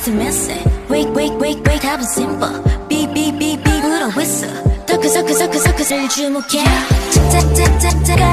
intimacy. Wake 답은 simple. 삐삐삐삐 불어 whistle. 더크서크를 주목해. 짝짝짝짝짝